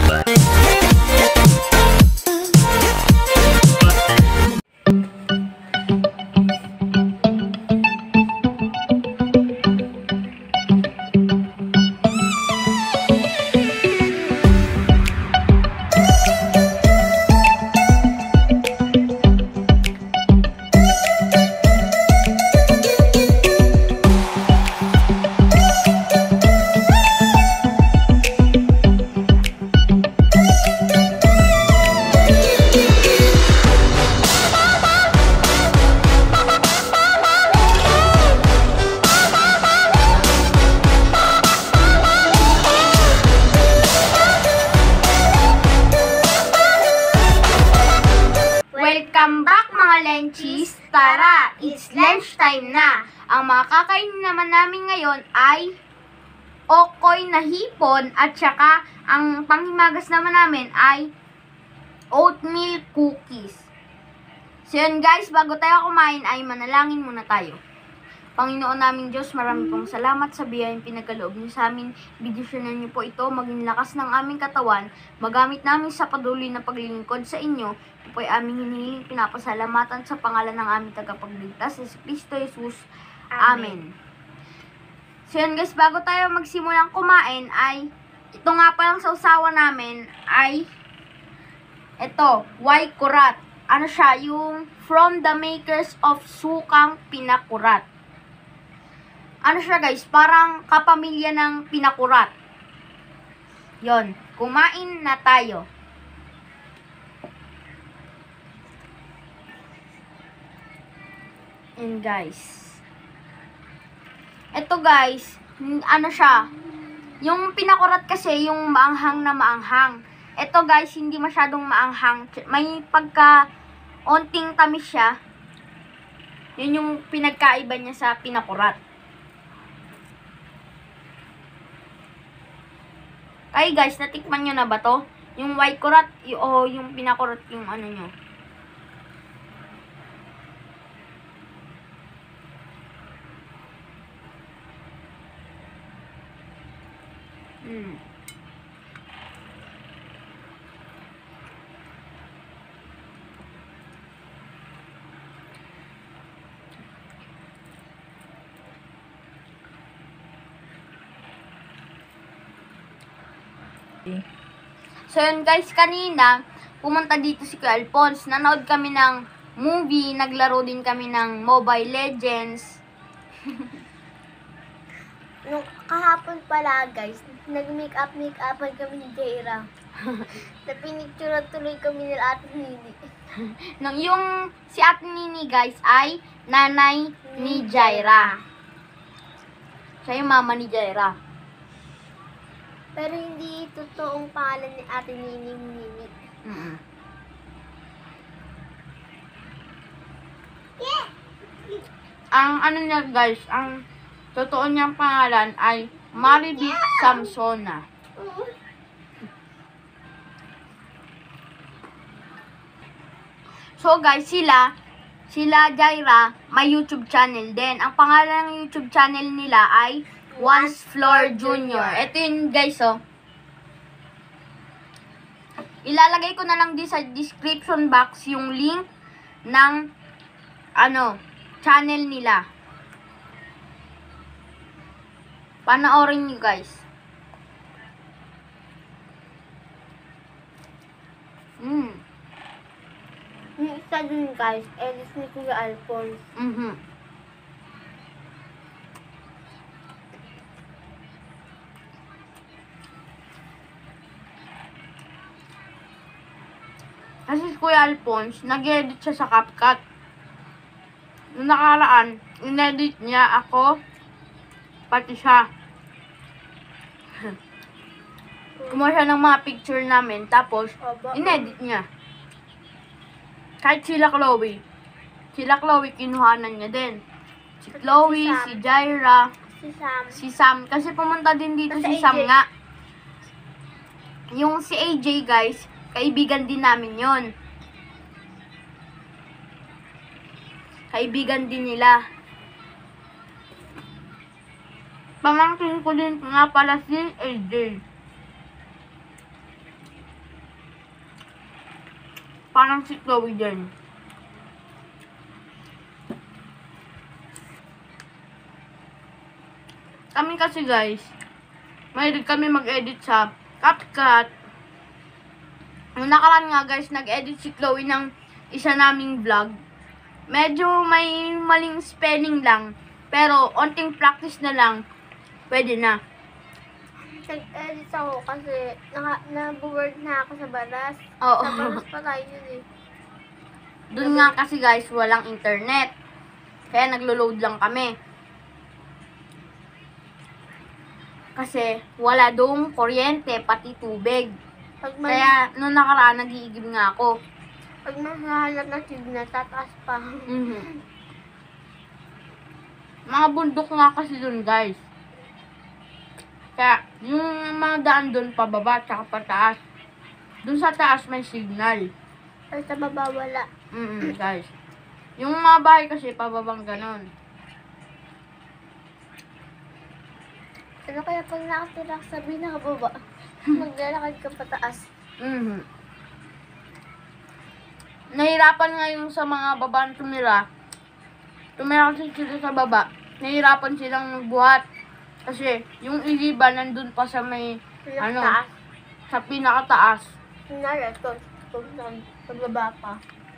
Welcome back mga Lenchis! Tara, it's lunchtime na! Ang makakain naman namin ngayon ay okoy na hipon at saka ang panghimagas naman namin ay oatmeal cookies. So yun guys, bago tayo kumain ay manalangin muna tayo. Panginoon naming Diyos, marami pong salamat sa biyayang pinagkaloob niyo sa amin. Bigyan niyo po ito, maging lakas ng aming katawan, magamit namin sa patuloy na paglilingkod sa inyo. Ito po ay aming hinihiling, pinapasalamatan sa pangalan ng aming tagapagligtas, si Kristo Jesus. Amen. So yun guys, bago tayo magsimulang kumain ay, ito nga palang sausawan namin ay, ito, white kurat. Ano siya, yung from the makers of Sukang Pinakurat. Ano siya guys, parang kapamilya ng pinakurat. Yon, kumain na tayo. And guys, ito guys, ano siya, yung pinakurat kasi yung maanghang na maanghang. Ito guys, hindi masyadong maanghang. May pagka onting tamis siya. Yun yung pinagkaiba niya sa pinakurat. Ay guys, natikman nyo na ba to? Yung white kurat o yung pinakurat yung ano nyo? So yun guys, kanina pumunta dito si Kuya Alphonse. Nanood kami ng movie, naglaro din kami ng Mobile Legends. Nung kahapon pala guys, nag-make-up-make-upan kami ni Jaira. Napinicture tuloy kami nila Ate Nini. Nung yung si Ate Nini guys ay nanay ni Jaira. Siya yung mama ni Jaira. Pero hindi totoong pangalan ni Ate Nini Nini. Ang ano niya guys, ang totoo niyang pangalan ay Maribeth Samsona. So guys, sila Jaira, may YouTube channel din. Ang pangalan ng YouTube channel nila ay Once Floor Junior. Ito yun guys, oh. Ilalagay ko na lang din sa description box yung link ng channel nila. Panoorin nyo guys. Yung isa dun guys, edit ni Kuya Alphonse. Kasi si Kuya Alphonse, nag-edit siya sa CapCut. Noong nakaraan, in-edit niya ako, pati siya. Kumuha siya ng mga picture namin, tapos, in-edit niya. Kahit sila Chloe. Sila Chloe, kinuhanan niya din. Si Chloe, si Jaira, si Sam. Kasi pumunta din dito si Sam nga. Yung si AJ guys, kaibigan din namin yon. Kaibigan din nila. Pamangkin ko din nga pala si AJ. parang si Chloe din. Kami kasi guys, mahilig kami mag-edit sa CapCut. Nung nakaraan nga guys, nag-edit si Chloe ng isa naming vlog. Medyo may maling spelling lang, pero onting practice na lang, pwede na. Nag-edit ako kasi na-board na ako sa baras. Oo. Sa baras pa tayo yun eh. Doon nga kasi guys, walang internet. Kaya naglo-load lang kami. Kasi wala doong kuryente, pati tubig. Kaya nung nakaraan, nag-iigib nga ako. Pag mahahalap na signal, tataas pa. Mga bundok nga kasi doon guys. Kaya yung mga daan doon pababa, tsaka pataas. Doon sa taas may signal. Ay, sa baba wala. Guys. Yung mga bahay kasi pababang ganon. Ano kaya pag nakatira ka sa binakababa, maglalakad ka pataas? Nahirapan nga yung sa mga babaan tumira. Tumira kasi sila sa baba. Nahirapan silang magbuhat. Kasi yung iliba nandun pa sa may, Taas. sa pinakataas. Kunwari, ito, pagbaba pa.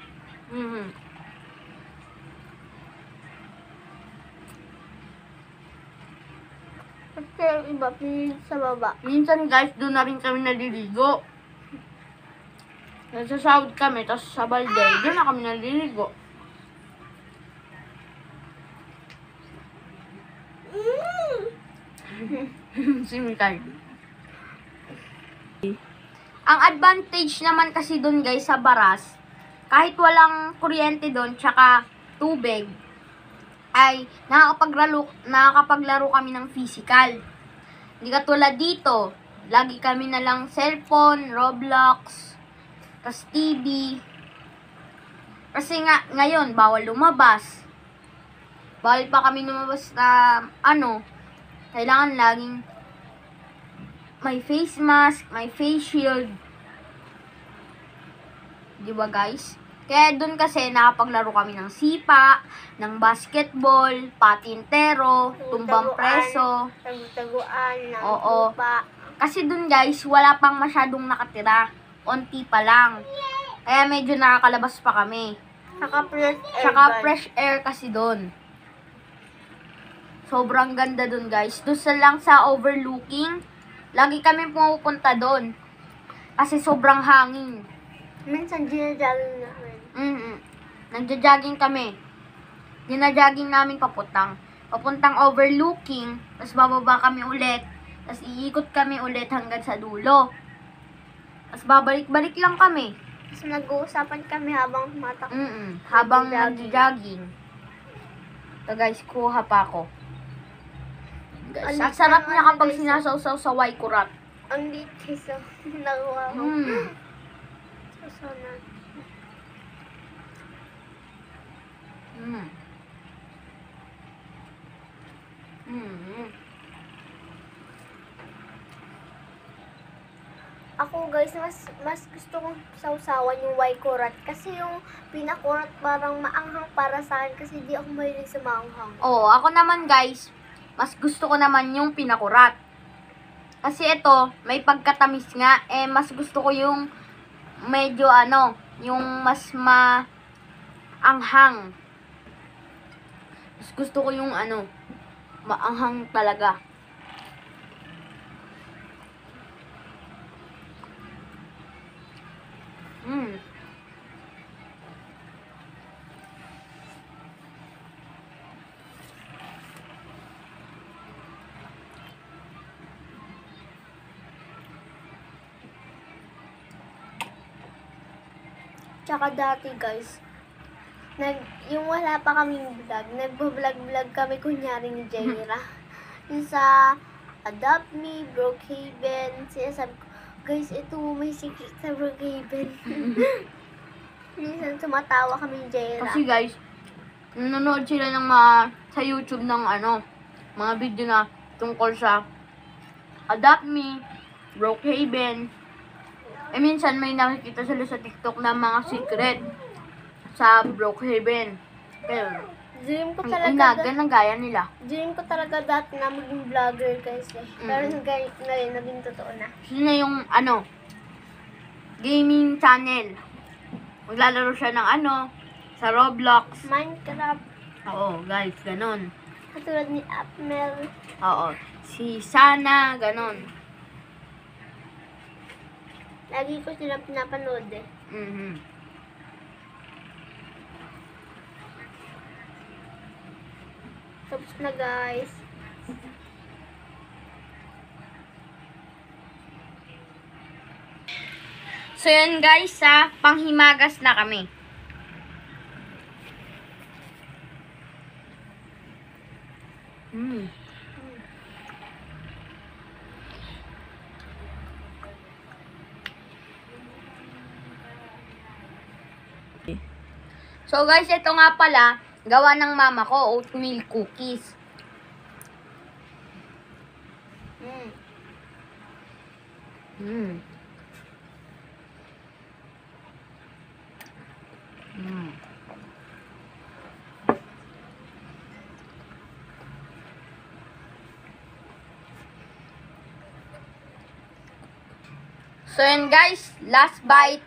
Kasi yung iba, pinilit sa baba. Minsan guys, doon na rin kami naliligo. Nagsasahod kami, tapos sa balde, doon na kami naliligo. Si Mikay. Ang advantage naman kasi doon guys sa baras, kahit walang kuryente doon, tsaka tubig, ay nakakapaglaro kami ng physical. Hindi katulad dito, lagi kami na lang cellphone, Roblox, tas TV. Kasi nga, ngayon, bawal lumabas. Bawal pa kami lumabas na, kailangan laging may face mask, may face shield. Di ba guys? Kaya doon kasi nakapaglaro kami ng sipa, ng basketball, patintero, tumbang preso. Taguan, ng Oo. lupa. Kasi doon guys, wala pang masyadong nakatira. Onti pa lang. Kaya medyo nakakalabas pa kami. Saka Fresh air kasi doon. Sobrang ganda doon guys. Doon lang sa overlooking. Lagi kami pumupunta doon. Kasi sobrang hangin. Minsan ginajalo namin. Nagja-jogging kami. Gina-jogging namin papuntang overlooking. Tapos bababa kami ulit. Tapos iikot kami ulit hanggang sa dulo. Tapos babalik-balik lang kami. Tapos nag-uusapan kami habang tumatakbo. Habang Nagja-jogging. nagja-jogging. Ito guys, kuha pa ako. Guys, ang Ang sarap liit niya naman, kapag guys. sinasawsaw sa Waikurat. Ang litis sa nakuha ko. Sana. Ako guys, mas gusto kong sausawan yung Waikurat kasi yung pinakurat parang maanghang para sa akin kasi di ako mahilig sa maanghang. Oo, ako naman guys, mas gusto ko naman yung pinakurat. Kasi ito, may pagkatamis nga, mas gusto ko yung medyo yung mas maanghang. Mas gusto ko yung maanghang talaga. Tsaka dati guys, yung wala pa kaming vlog, nagbo-vlog kami kunyari ni Jaira. Yung sa Adopt Me, Brookhaven, sinasabi ko, guys, ito may secret sa Brookhaven. Minsan tumatawa kami ni Jaira. Kasi guys, nanonood sila ng sa YouTube ng mga video na tungkol sa Adopt Me, Brookhaven, minsan may nakikita sila sa TikTok na mga secret sa Brookhaven. Pero, Dream ko ang talaga, inagan ng gaya nila. dream ko talaga dati na maging vlogger guys eh. Pero ngayon, naging totoo na. Yun na yung, gaming channel. Maglalaro siya ng sa Roblox. Minecraft, Oo, guys, ganon. katulad ni Apmel. Oo, si Sana, ganon. Lagi ko sila pinapanood eh. Mhm. Tapos na guys. So, yun guys, sa panghimagas na kami. So guys, ito nga pala, gawa ng mama ko, oatmeal cookies. Mm. Mm. So yun guys, last bite.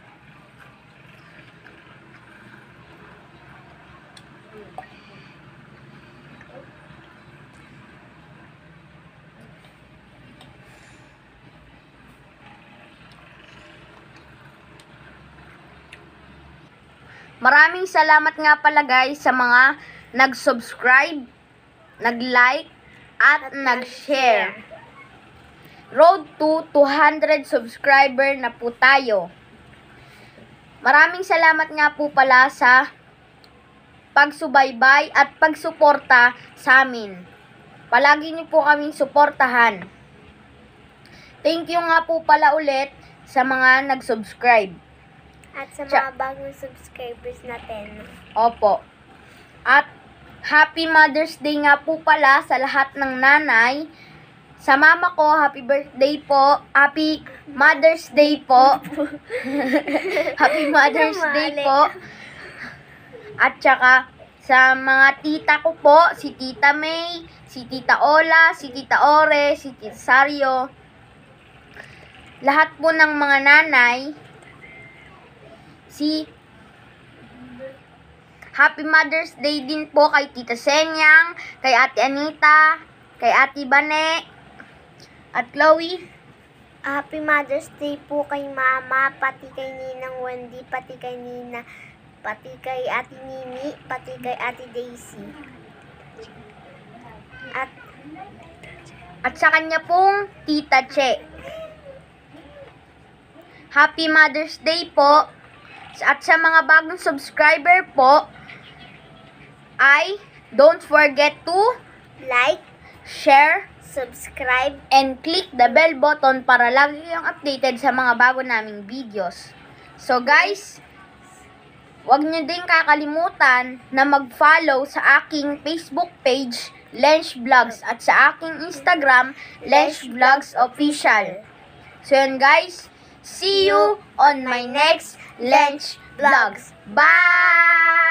Maraming salamat nga pala guys sa mga nag-subscribe, nag-like, at nag-share. Road to 200 subscriber na po tayo. Maraming salamat nga po pala sa pagsubaybay at pagsuporta sa amin. Palagi niyo po kaming suportahan. Thank you nga po pala ulit sa mga nag-subscribe. At sa mga bagong subscribers natin. Opo. At Happy Mother's Day nga po pala sa lahat ng nanay. Sa mama ko, happy birthday po. Happy Mother's Day po. Happy Mother's Day po. At saka sa mga tita ko po, si Tita May, si Tita Ola, si Tita Ore, si Tita Sario. Lahat po ng mga nanay, Happy Mother's Day din po kay Tita Senyang, kay Ate Anita, kay Ate Bane, at Chloe. Happy Mother's Day po kay Mama, pati kay Ninang Wendy, pati kay Nina, pati kay Ate Nini, pati kay Ate Daisy. At sa kanya pong Tita Che. Happy Mother's Day po. At sa mga bagong subscriber po, ay don't forget to Like, share, subscribe, and click the bell button para lagi kayong updated sa mga bago naming videos. So guys, huwag nyo din kakalimutan na mag-follow sa aking Facebook page, Lench Vlogs, at sa aking Instagram, Lench Vlogs Official. So yun guys, see you on my next Lench Vlogs. Bye!